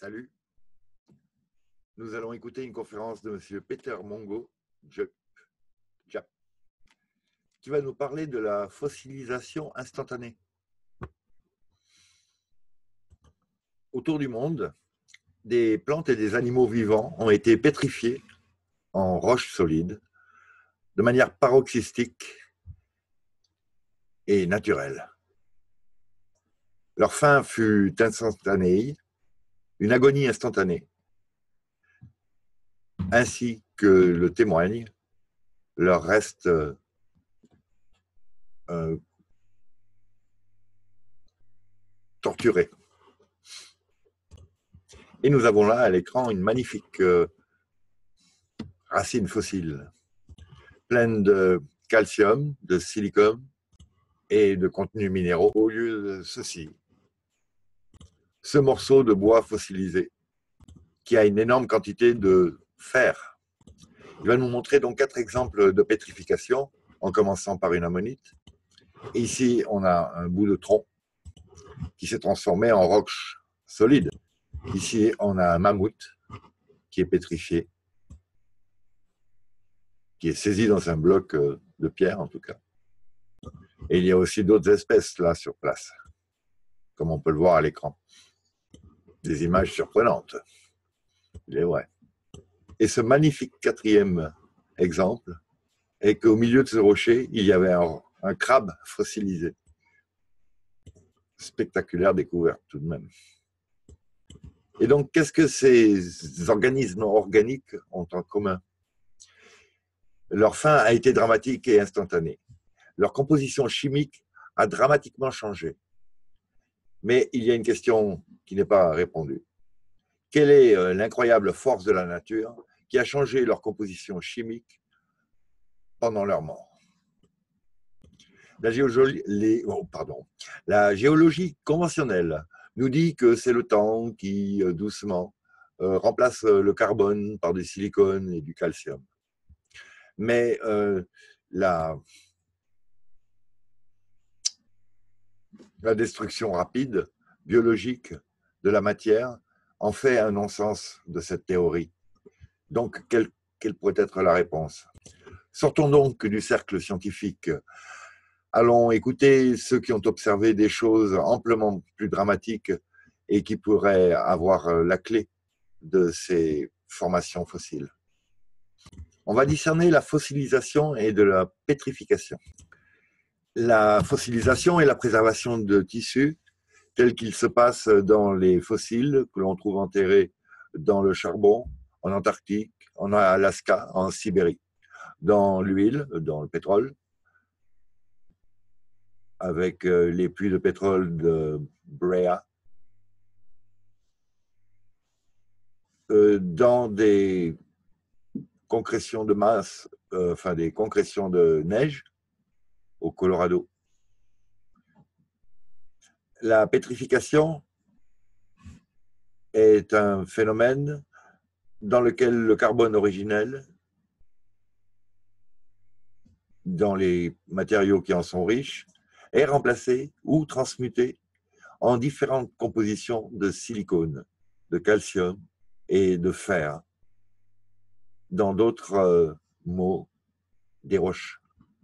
Salut. Nous allons écouter une conférence de M. Peter Mongo, qui va nous parler de la fossilisation instantanée. Autour du monde, des plantes et des animaux vivants ont été pétrifiés en roches solides de manière paroxystique et naturelle. Leur fin fut instantanée, une agonie instantanée, ainsi que le témoigne leur reste torturé. Et nous avons là à l'écran une magnifique racine fossile, pleine de calcium, de silicone et de contenus minéraux. Au lieu de ceci, ce morceau de bois fossilisé, qui a une énorme quantité de fer. Il va nous montrer donc 4 exemples de pétrification, en commençant par une ammonite. Et ici, on a un bout de tronc qui s'est transformé en roche solide. Ici, on a un mammouth qui est pétrifié, qui est saisi dans un bloc de pierre, en tout cas. Et il y a aussi d'autres espèces là sur place, comme on peut le voir à l'écran. Des images surprenantes. Il est vrai. Et ce magnifique 4e exemple est qu'au milieu de ce rocher, il y avait un crabe fossilisé. Spectaculaire découverte tout de même. Et donc, qu'est-ce que ces organismes organiques ont en commun? Leur fin a été dramatique et instantanée. Leur composition chimique a dramatiquement changé. Mais il y a une question qui n'est pas répondue. Quelle est l'incroyable force de la nature qui a changé leur composition chimique pendant leur mort? La géologie conventionnelle nous dit que c'est le temps qui, doucement, remplace le carbone par du silicone et du calcium. Mais la destruction rapide, biologique, de la matière en fait un non-sens de cette théorie. Donc, quelle pourrait être la réponse? Sortons donc du cercle scientifique. Allons écouter ceux qui ont observé des choses amplement plus dramatiques et qui pourraient avoir la clé de ces formations fossiles. On va discerner la fossilisation et de la pétrification. La fossilisation est la préservation de tissus tels qu'ils se passent dans les fossiles que l'on trouve enterrés dans le charbon, en Antarctique, en Alaska, en Sibérie, dans l'huile, dans le pétrole, avec les puits de pétrole de Brea, dans des concrétions de masse, des concrétions de neige au Colorado. La pétrification est un phénomène dans lequel le carbone originel, dans les matériaux qui en sont riches, est remplacé ou transmuté en différentes compositions de silicone, de calcium et de fer. Dans d'autres mots, des roches.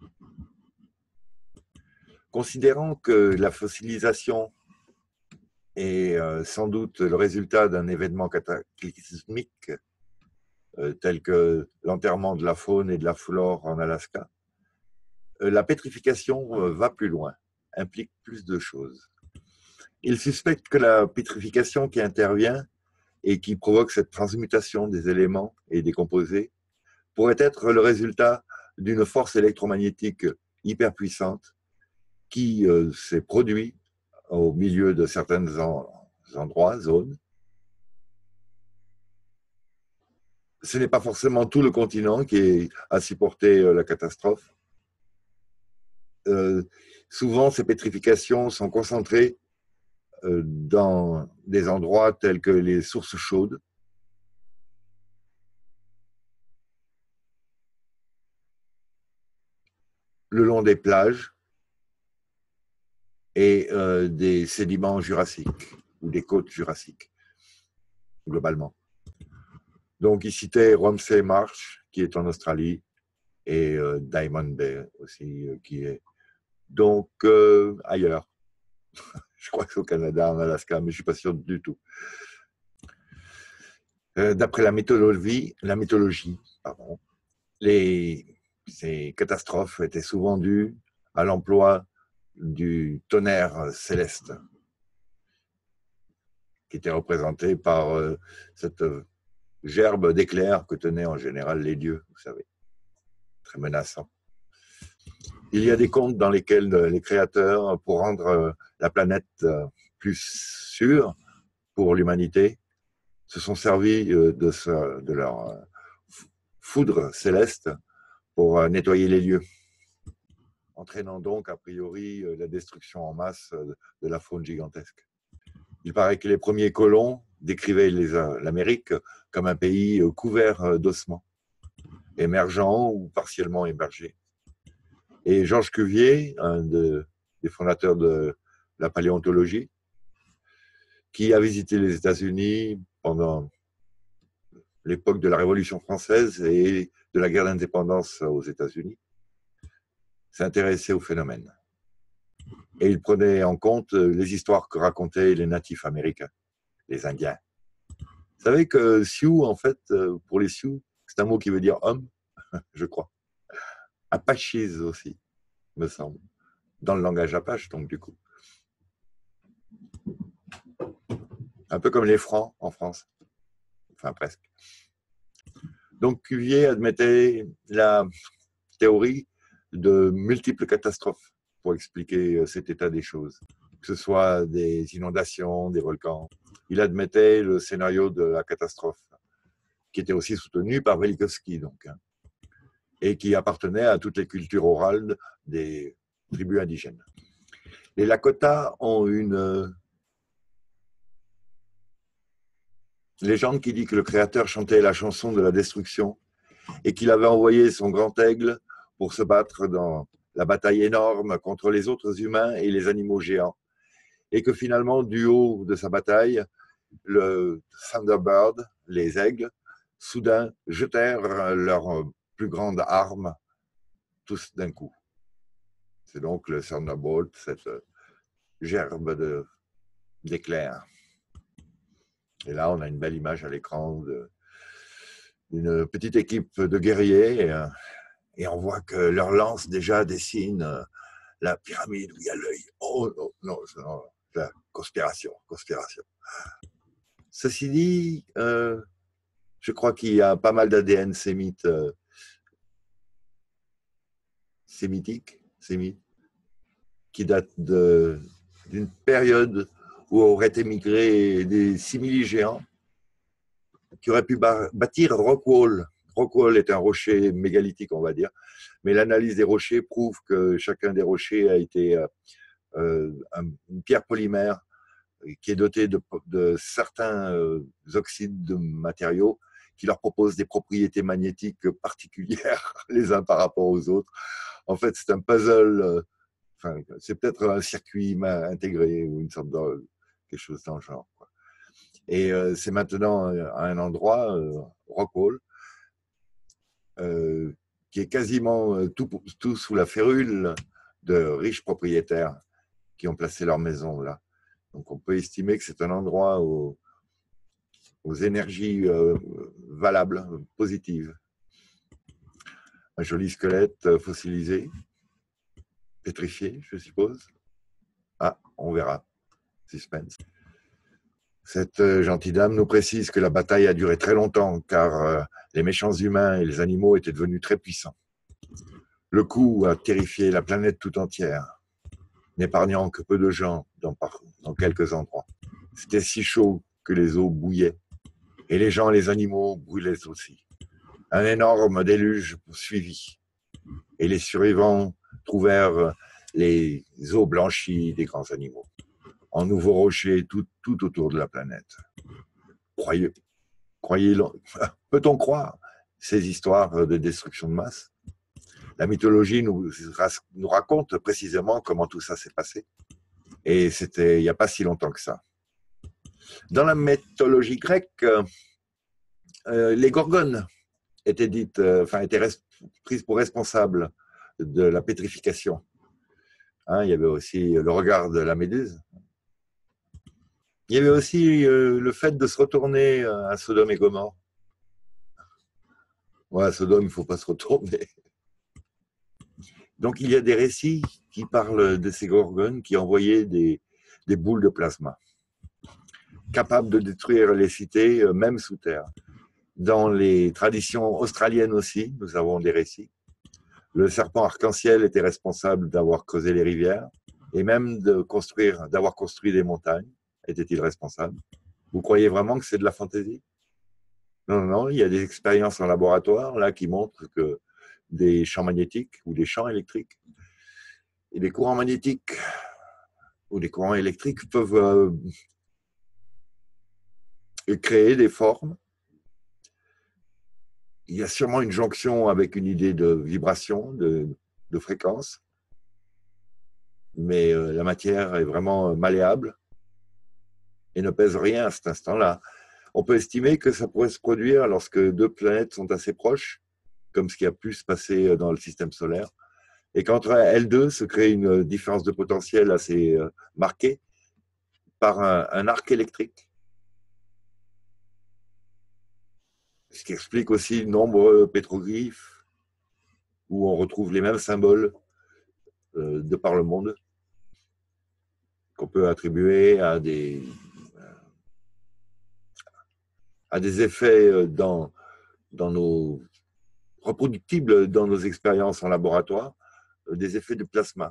Considérant que la fossilisation est sans doute le résultat d'un événement cataclysmique tel que l'enterrement de la faune et de la flore en Alaska, la pétrification va plus loin, implique plus de choses. Il suspecte que la pétrification qui intervient et qui provoque cette transmutation des éléments et des composés pourrait être le résultat d'une force électromagnétique hyper puissante qui s'est produite au milieu de certains endroits, zones. Ce n'est pas forcément tout le continent qui a supporté la catastrophe. Souvent, ces pétrifications sont concentrées dans des endroits tels que les sources chaudes, le long des plages et des sédiments jurassiques ou des côtes jurassiques. globalement. Donc, il citait Romsey Marsh, qui est en Australie, et Diamond Bay aussi, qui est donc ailleurs. Je crois que c'est au Canada, en Alaska, mais je ne suis pas sûr du tout. D'après la mythologie, pardon, ces catastrophes étaient souvent dues à l'emploi du tonnerre céleste, qui était représenté par cette gerbe d'éclairs que tenaient en général les dieux, vous savez, très menaçant. Il y a des contes dans lesquels les créateurs, pour rendre la planète plus sûre pour l'humanité, se sont servis de leur foudre céleste pour nettoyer les lieux, entraînant donc a priori la destruction en masse de la faune gigantesque. Il paraît que les premiers colons décrivaient l'Amérique comme un pays couvert d'ossements, émergent ou partiellement émergé. Et Georges Cuvier, un des fondateurs de la paléontologie, qui a visité les États-Unis pendant l'époque de la Révolution française et de la guerre d'indépendance aux États-Unis, s'est intéressé au phénomène. Et il prenait en compte les histoires que racontaient les natifs américains, les Indiens. Vous savez que Sioux, en fait, pour les Sioux, c'est un mot qui veut dire homme, je crois. Apaches aussi, me semble, dans le langage apache, donc du coup. Un peu comme les Francs en France, enfin presque. Donc Cuvier admettait la théorie de multiples catastrophes pour expliquer cet état des choses, que ce soit des inondations, des volcans. Il admettait le scénario de la catastrophe, qui était aussi soutenu par Velikovsky, donc, et qui appartenait à toutes les cultures orales des tribus indigènes. Les Lakota ont une légende qui dit que le créateur chantait la chanson de la destruction et qu'il avait envoyé son grand aigle pour se battre dans la bataille énorme contre les autres humains et les animaux géants. Et que finalement, du haut de sa bataille, le Thunderbird, les aigles, soudain jetèrent leur plus grande arme, tous d'un coup. C'est donc le Thunderbolt, cette gerbe d'éclairs. Et là, on a une belle image à l'écran d'une petite équipe de guerriers et on voit que leur lance déjà dessine la pyramide où il y a l'œil. Oh non, non, la conspiration. Ceci dit, je crois qu'il y a pas mal d'ADN sémite, sémitique, qui date d'une période où auraient émigré des simili-géants qui auraient pu bâtir Rockwall. Rockwall est un rocher mégalithique, on va dire, mais l'analyse des rochers prouve que chacun des rochers a été une pierre polymère qui est dotée de certains oxydes de matériaux qui leur proposent des propriétés magnétiques particulières les uns par rapport aux autres. En fait, c'est un puzzle, enfin, c'est peut-être un circuit intégré ou une sorte de quelque chose dans le genre, quoi. Et c'est maintenant à un endroit, Rockwall, qui est quasiment tout sous la férule de riches propriétaires qui ont placé leur maison là. Donc on peut estimer que c'est un endroit aux énergies valables, positives. Un joli squelette fossilisé, pétrifié, je suppose. Ah, on verra. Suspense. Cette gentille dame nous précise que la bataille a duré très longtemps car les méchants humains et les animaux étaient devenus très puissants. Le coup a terrifié la planète tout entière, n'épargnant que peu de gens dans quelques endroits. C'était si chaud que les eaux bouillaient et les gens et les animaux brûlaient aussi. Un énorme déluge suivit et les survivants trouvèrent les eaux blanchies des grands animaux en nouveaux rochers tout autour de la planète. Peut-on croire ces histoires de destruction de masse? La mythologie nous raconte précisément comment tout ça s'est passé. Et c'était il n'y a pas si longtemps que ça. Dans la mythologie grecque, les gorgones étaient dites, étaient prises pour responsables de la pétrification. Hein, il y avait aussi le regard de la méduse. Il y avait aussi le fait de se retourner à Sodome et Gomorrhe. Ouais, à Sodome, il ne faut pas se retourner. Donc, il y a des récits qui parlent de ces gorgones qui envoyaient des boules de plasma, capables de détruire les cités, même sous terre. Dans les traditions australiennes aussi, nous avons des récits. Le serpent arc-en-ciel était responsable d'avoir creusé les rivières et même d'avoir construit des montagnes. Était-il responsable? Vous croyez vraiment que c'est de la fantaisie? Non, non, il y a des expériences en laboratoire là qui montrent que des champs magnétiques ou des champs électriques et des courants magnétiques ou des courants électriques peuvent créer des formes. Il y a sûrement une jonction avec une idée de vibration, de fréquence, mais la matière est vraiment malléable et ne pèse rien à cet instant-là. On peut estimer que ça pourrait se produire lorsque deux planètes sont assez proches, comme ce qui a pu se passer dans le système solaire, et qu'entre elles deux se crée une différence de potentiel assez marquée par un arc électrique. Ce qui explique aussi de nombreux pétroglyphes où on retrouve les mêmes symboles de par le monde qu'on peut attribuer à des effets dans nos reproductibles dans nos expériences en laboratoire, des effets de plasma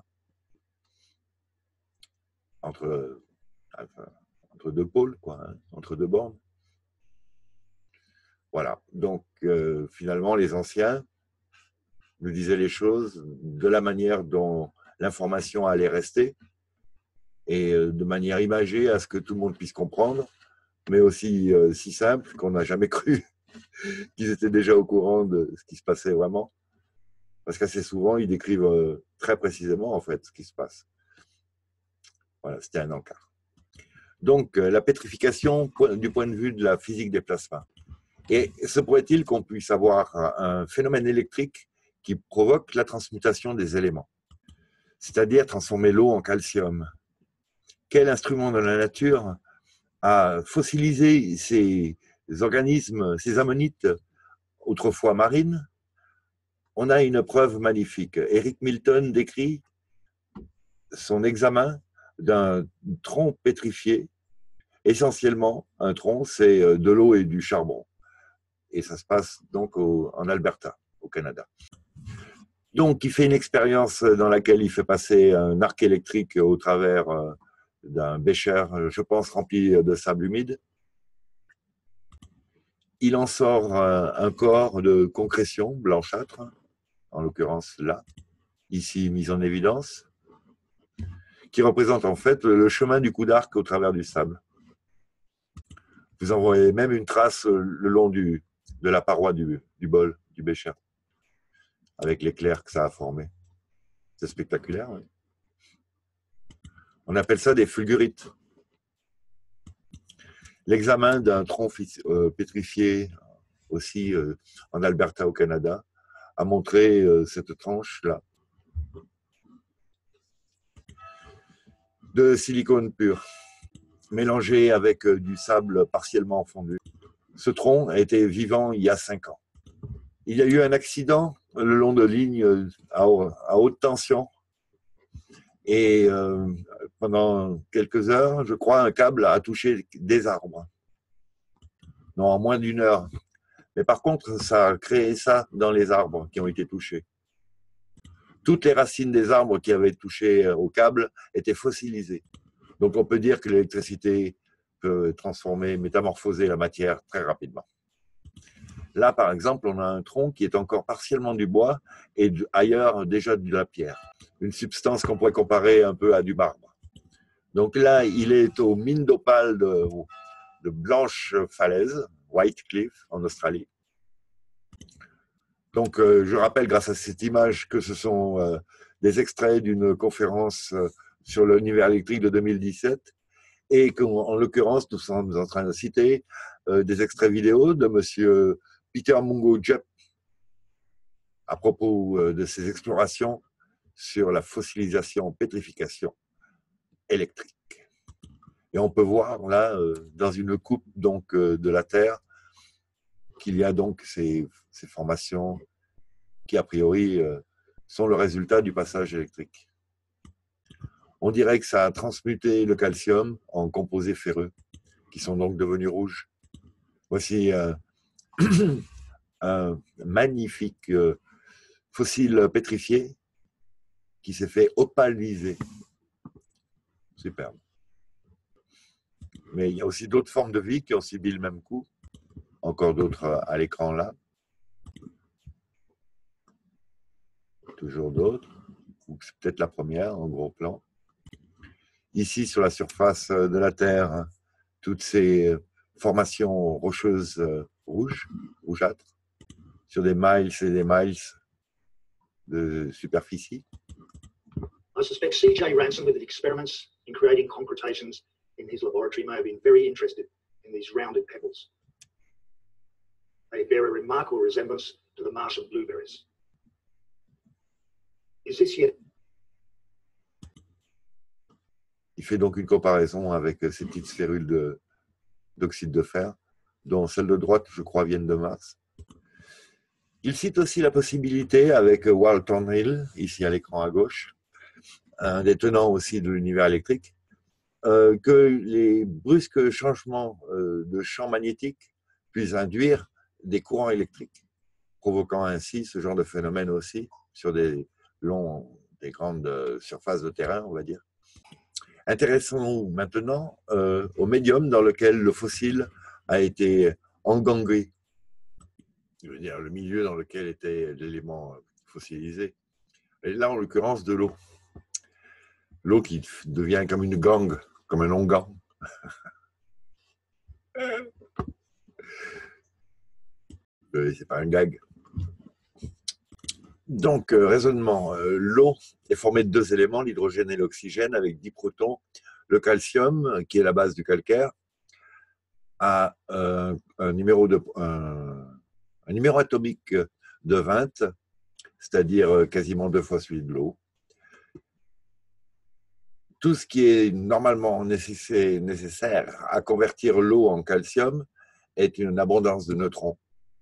entre deux pôles, quoi, hein, entre deux bornes. Voilà. Donc, finalement, les anciens nous disaient les choses de la manière dont l'information allait rester et de manière imagée à ce que tout le monde puisse comprendre, mais aussi si simple qu'on n'a jamais cru qu'ils étaient déjà au courant de ce qui se passait vraiment. Parce qu'assez souvent, ils décrivent très précisément, en fait, ce qui se passe. Voilà, c'était un encart. Donc, la pétrification du point de vue de la physique des plasmas. Et se pourrait-il qu'on puisse avoir un phénomène électrique qui provoque la transmutation des éléments, c'est-à-dire transformer l'eau en calcium? Quel instrument de la nature a fossilisé ces organismes, ces ammonites, autrefois marines? On a une preuve magnifique. Eric Milton décrit son examen d'un tronc pétrifié. Essentiellement, un tronc, c'est de l'eau et du charbon. Et ça se passe donc en Alberta, au Canada. Donc, il fait une expérience dans laquelle il fait passer un arc électrique au travers d'un bécher, je pense, rempli de sable humide. Il en sort un corps de concrétion blanchâtre, en l'occurrence là, ici mis en évidence, qui représente en fait le chemin du coup d'arc au travers du sable. Vous en voyez même une trace le long de la paroi du bol, du bécher, avec l'éclair que ça a formé. C'est spectaculaire, oui. On appelle ça des fulgurites. L'examen d'un tronc pétrifié, aussi en Alberta au Canada, a montré cette tranche-là de silicone pur, mélangé avec du sable partiellement fondu. Ce tronc a été vivant il y a 5 ans. Il y a eu un accident le long de lignes à haute tension et pendant quelques heures, je crois, un câble a touché des arbres. Non, en moins d'1 heure. Mais par contre, ça a créé ça dans les arbres qui ont été touchés. Toutes les racines des arbres qui avaient touché au câble étaient fossilisées. Donc on peut dire que l'électricité peut transformer, métamorphoser la matière très rapidement. Là, par exemple, on a un tronc qui est encore partiellement du bois et ailleurs déjà de la pierre. Une substance qu'on pourrait comparer un peu à du marbre. Donc là, il est aux mines d'opale de Blanche Falaise, White Cliff, en Australie. Donc, je rappelle, grâce à cette image, que ce sont des extraits d'une conférence sur l'univers électrique de 2017 Et en l'occurrence, nous sommes en train de citer des extraits vidéo de monsieur Peter Mungo Jupp à propos de ses explorations sur la fossilisation, pétrification électrique. Et on peut voir là, dans une coupe donc, de la Terre, qu'il y a donc ces formations qui, a priori, sont le résultat du passage électrique. On dirait que ça a transmuté le calcium en composés ferreux, qui sont donc devenus rouges. Voici un magnifique fossile pétrifié qui s'est fait opaliser. Superbe. Mais il y a aussi d'autres formes de vie qui ont subi le même coup. Encore d'autres à l'écran là. Toujours d'autres. C'est peut-être la première en gros plan. Ici, sur la surface de la Terre, toutes ces formations rocheuses rougeâtres, sur des miles et des miles de superficie. I suspect C.J. Ransom, with his experiments in creating concretations in his laboratory, may have been very interested in these rounded pebbles. They bear a remarkable resemblance to the Martian blueberries. Is this yet? Il fait donc une comparaison avec ces petites sphérules d'oxyde de fer, dont celles de droite, je crois, viennent de Mars. Il cite aussi la possibilité, avec Walton Hill, ici à l'écran à gauche, un des tenants aussi de l'univers électrique, que les brusques changements de champ magnétique puissent induire des courants électriques, provoquant ainsi ce genre de phénomène aussi sur des grandes surfaces de terrain, on va dire. Intéressons-nous maintenant au médium dans lequel le fossile a été engangué. Je veux dire, le milieu dans lequel était l'élément fossilisé. Et là, en l'occurrence, de l'eau. L'eau qui devient comme une gangue, comme un onguent. C'est pas un gag. Donc, raisonnement. L'eau est formée de deux éléments, l'hydrogène et l'oxygène, avec 10 protons. Le calcium, qui est la base du calcaire, a un numéro atomique de 20, c'est-à-dire quasiment 2 fois celui de l'eau. Tout ce qui est normalement nécessaire à convertir l'eau en calcium est une abondance de neutrons.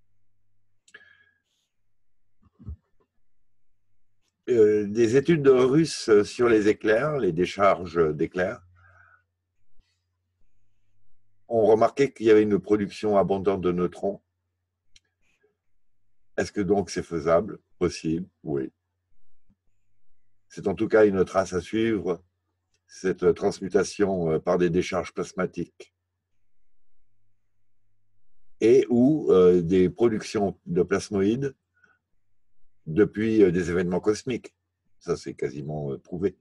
Des études russes sur les éclairs, les décharges d'éclairs, ont remarqué qu'il y avait une production abondante de neutrons. Est-ce que donc c'est faisable? Possible, oui. C'est en tout cas une trace à suivre, cette transmutation par des décharges plasmatiques. Et ou des productions de plasmoïdes depuis des événements cosmiques. Ça, c'est quasiment prouvé.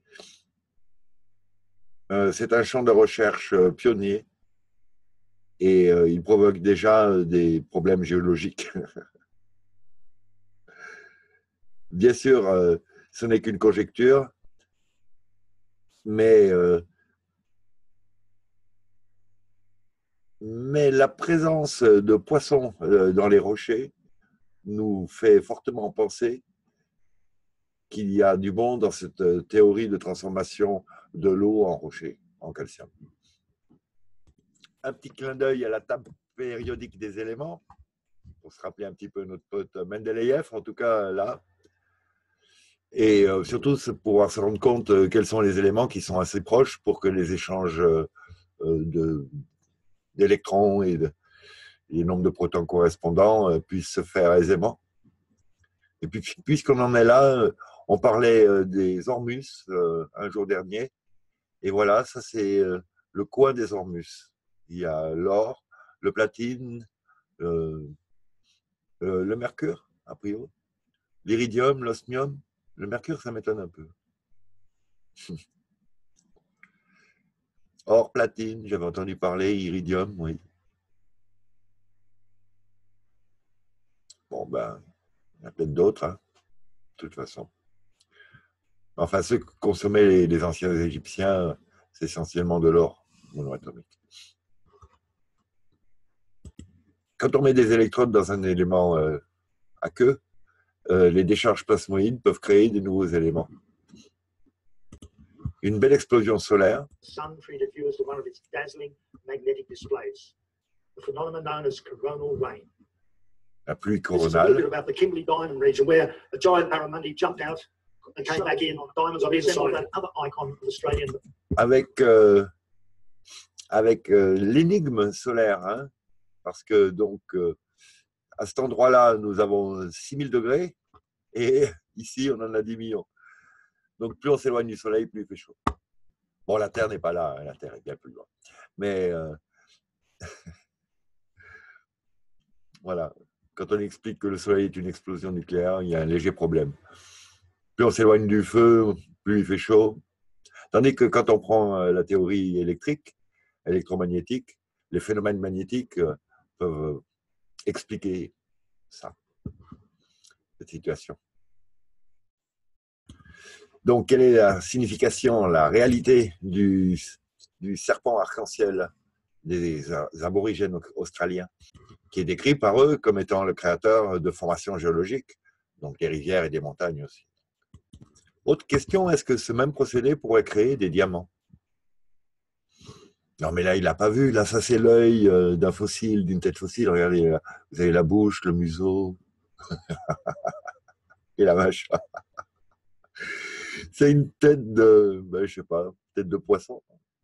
C'est un champ de recherche pionnier et il provoque déjà des problèmes géologiques. Bien sûr, ce n'est qu'une conjecture, mais la présence de poissons dans les rochers nous fait fortement penser qu'il y a du bon dans cette théorie de transformation de l'eau en rocher, en calcium. Un petit clin d'œil à la table périodique des éléments, pour se rappeler un petit peu notre pote Mendeleïev, en tout cas là. Et surtout, pouvoir se rendre compte quels sont les éléments qui sont assez proches pour que les échanges d'électrons et les nombres de protons correspondants puissent se faire aisément. Et puis, puisqu'on en est là, on parlait des Ormus un jour dernier. Et voilà, ça c'est le coin des Ormus. Il y a l'or, le platine, le mercure, a priori, l'iridium, l'osmium. Le mercure, ça m'étonne un peu. Or, platine, j'avais entendu parler, iridium, oui. Bon, ben, il y en a peut-être d'autres, hein, de toute façon. Enfin, ceux que consommaient les anciens Égyptiens, c'est essentiellement de l'or. monoatomique. Quand on met des électrodes dans un élément à queue, les décharges plasmoïdes peuvent créer de nouveaux éléments. Une belle explosion solaire la pluie coronale avec l'énigme solaire, hein, parce que donc à cet endroit-là, nous avons 6000 degrés et ici, on en a 10 millions. Donc, plus on s'éloigne du soleil, plus il fait chaud. Bon, la Terre n'est pas là, hein, la Terre est bien plus loin. Mais voilà, quand on explique que le soleil est une explosion nucléaire, il y a un léger problème. Plus on s'éloigne du feu, plus il fait chaud. Tandis que quand on prend la théorie électrique, électromagnétique, les phénomènes magnétiques peuvent expliquer ça, cette situation. Donc, quelle est la signification, la réalité du serpent arc-en-ciel des aborigènes australiens, qui est décrit par eux comme étant le créateur de formations géologiques, donc des rivières et des montagnes aussi. Autre question, est-ce que ce même procédé pourrait créer des diamants? Non, mais là, il n'a pas vu. Là, ça, c'est l'œil d'un fossile, d'une tête fossile. Regardez, là, vous avez la bouche, le museau et la vache. C'est une tête de, ben, je sais pas, tête de poisson.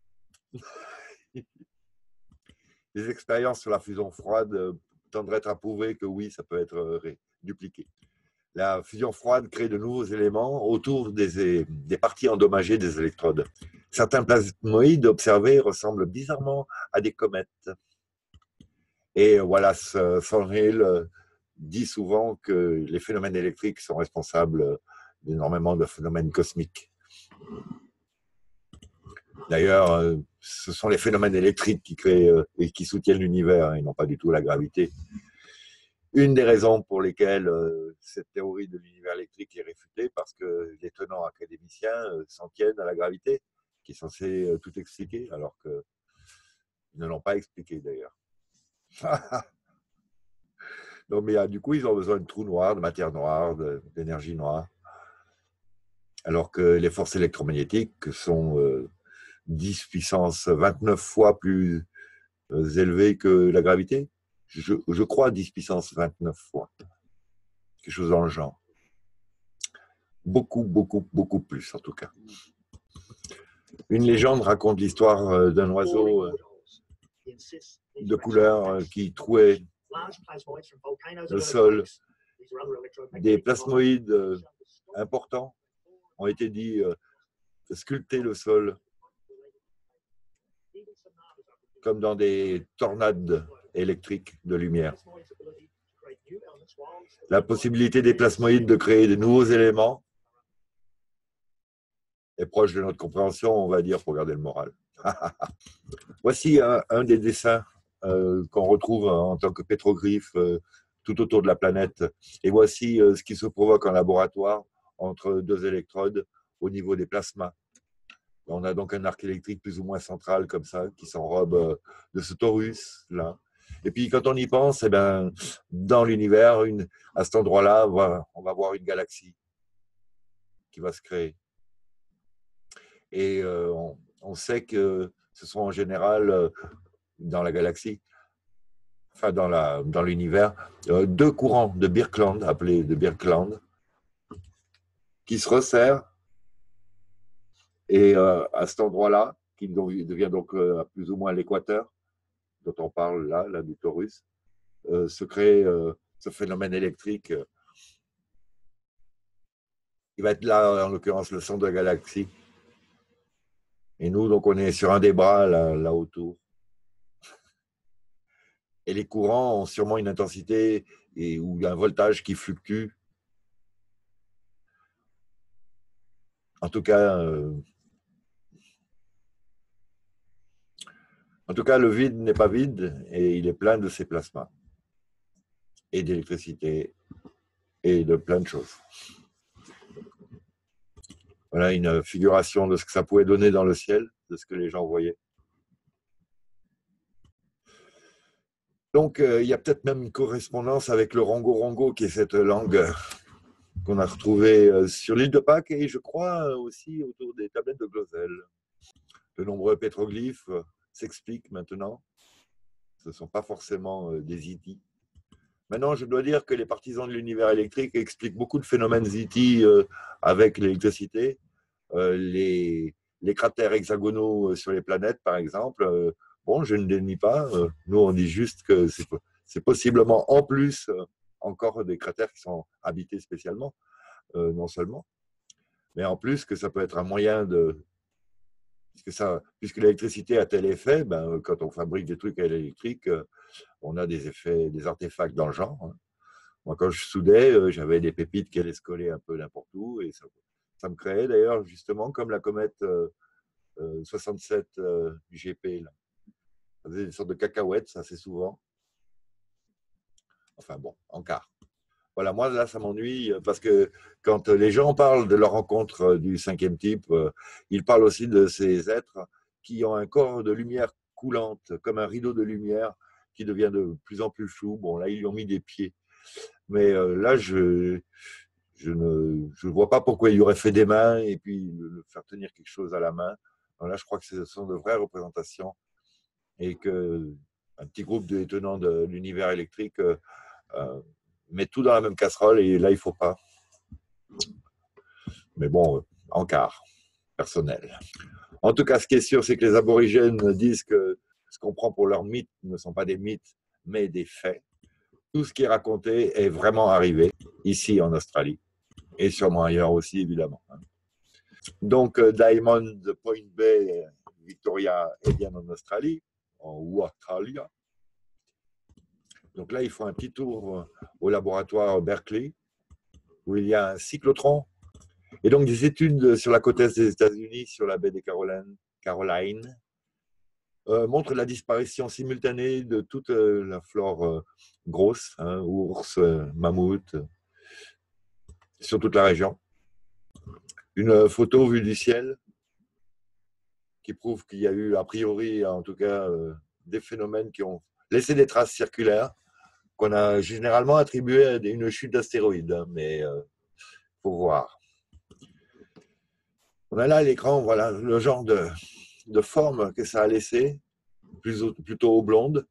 Les expériences sur la fusion froide tendraient à prouver que oui, ça peut être dupliqué. La fusion froide crée de nouveaux éléments autour des parties endommagées des électrodes. Certains plasmoïdes observés ressemblent bizarrement à des comètes. Et Wallace Thornhill dit souvent que les phénomènes électriques sont responsables d'énormément de phénomènes cosmiques. D'ailleurs, ce sont les phénomènes électriques qui créent et qui soutiennent l'univers et non pas du tout la gravité. Une des raisons pour lesquelles cette théorie de l'univers électrique est réfutée, parce que les tenants académiciens s'en tiennent à la gravité, qui est censée tout expliquer, alors qu'ils ne l'ont pas expliqué d'ailleurs. Non, mais du coup, ils ont besoin de trous noirs, de matière noire, d'énergie noire. Alors que les forces électromagnétiques sont 10 puissance 29 fois plus élevées que la gravité. Je crois 10 puissance 29 fois. Quelque chose dans le genre. Beaucoup, beaucoup, beaucoup plus en tout cas. Une légende raconte l'histoire d'un oiseau de couleur qui trouait le sol. Des plasmoïdes importants ont été dit sculpter le sol comme dans des tornades électriques de lumière. La possibilité des plasmoïdes de créer de nouveaux éléments est proche de notre compréhension, on va dire, pour garder le moral. Voici un des dessins qu'on retrouve en tant que pétroglyphe tout autour de la planète. Et voici ce qui se provoque en laboratoire entre deux électrodes au niveau des plasmas. On a donc un arc électrique plus ou moins central comme ça, qui s'enrobe de ce torus là. Et puis quand on y pense, eh ben, dans l'univers, à cet endroit-là, on va voir une galaxie qui va se créer. Et on sait que ce sont en général dans la galaxie, enfin dans l'univers, deux courants de Birkeland, appelés de Birkeland, qui se resserrent. Et à cet endroit-là, qui devient donc plus ou moins l'équateur, dont on parle là du torus, se crée ce phénomène électrique. Il va être là, en l'occurrence, le centre de la galaxie. Et nous, donc, on est sur un des bras, là autour. Et les courants ont sûrement une intensité ou un voltage qui fluctue. En tout cas, le vide n'est pas vide et il est plein de ces plasmas et d'électricité et de plein de choses. Voilà une figuration de ce que ça pouvait donner dans le ciel, de ce que les gens voyaient. Donc, il y a peut-être même une correspondance avec le rongo-rongo, qui est cette langue qu'on a retrouvée sur l'île de Pâques et je crois aussi autour des tablettes de Glosel. De nombreux pétroglyphes s'expliquent maintenant. Ce ne sont pas forcément des itis. Maintenant, je dois dire que les partisans de l'univers électrique expliquent beaucoup de phénomènes itis avec l'électricité. Les cratères hexagonaux sur les planètes, par exemple, bon, je ne dénie pas. Nous, on dit juste que c'est possiblement en plus encore des cratères qui sont habités spécialement, non seulement, mais en plus que ça peut être un moyen de... Puisque l'électricité a tel effet, ben, quand on fabrique des trucs à l'électrique, on a des effets, des artefacts dans le genre. Hein. Moi, quand je soudais, j'avais des pépites qui allaient se coller un peu n'importe où et ça me créait d'ailleurs justement comme la comète 67 GP. Là. Ça faisait des sortes de cacahuètes assez souvent. Enfin bon, en quart. Voilà, moi là, ça m'ennuie parce que quand les gens parlent de leur rencontre du cinquième type, ils parlent aussi de ces êtres qui ont un corps de lumière coulante, comme un rideau de lumière qui devient de plus en plus flou. Bon, là, ils lui ont mis des pieds. Mais là, je ne vois pas pourquoi il lui aurait fait des mains et puis le faire tenir quelque chose à la main. Alors là, je crois que ce sont de vraies représentations et qu'un petit groupe de tenants de l'univers électrique met tout dans la même casserole et là, il ne faut pas. Mais bon, en quart, personnel. En tout cas, ce qui est sûr, c'est que les aborigènes disent que ce qu'on prend pour leurs mythes ne sont pas des mythes, mais des faits. Tout ce qui est raconté est vraiment arrivé ici en Australie et sûrement ailleurs aussi, évidemment. Donc, Diamond Point Bay, Victoria, est bien en Australie, en Australia. Donc là, ils font un petit tour au laboratoire Berkeley, où il y a un cyclotron. Et donc, des études sur la côte est des États-Unis, sur la baie des Carolines, montrent la disparition simultanée de toute la flore grosse, hein, ours, mammouth, sur toute la région. Une photo vue du ciel qui prouve qu'il y a eu, a priori, en tout cas, des phénomènes qui ont laissé des traces circulaires qu'on a généralement attribuées à une chute d'astéroïdes, hein, mais il faut voir. On a là à l'écran, voilà, le genre de forme que ça a laissé, plutôt au blonde,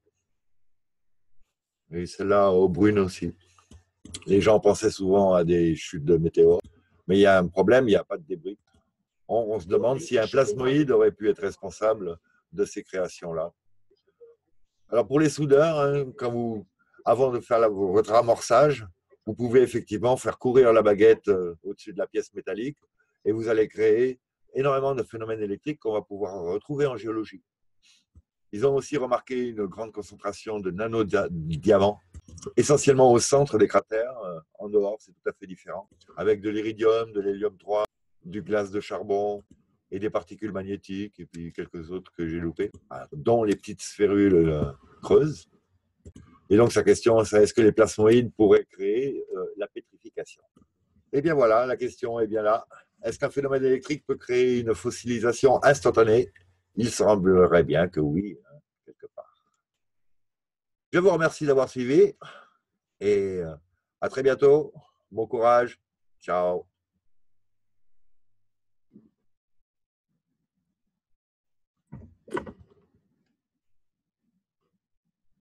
et celle-là au brune aussi. Les gens pensaient souvent à des chutes de météores, mais il y a un problème, il n'y a pas de débris. On se demande si un plasmoïde aurait pu être responsable de ces créations-là. Alors pour les soudeurs, hein, avant de faire votre amorçage, vous pouvez effectivement faire courir la baguette au-dessus de la pièce métallique et vous allez créer énormément de phénomènes électriques qu'on va pouvoir retrouver en géologie. Ils ont aussi remarqué une grande concentration de nanodiamants, essentiellement au centre des cratères. En dehors, c'est tout à fait différent, avec de l'iridium, de l'hélium-3, du glace de charbon et des particules magnétiques, et puis quelques autres que j'ai loupés, dont les petites sphérules creuses. Et donc, sa question, c'est est-ce que les plasmoïdes pourraient créer la pétrification? Eh bien voilà, la question est bien là. Est-ce qu'un phénomène électrique peut créer une fossilisation instantanée? Il semblerait bien que oui, hein, quelque part. Je vous remercie d'avoir suivi et à très bientôt. Bon courage. Ciao.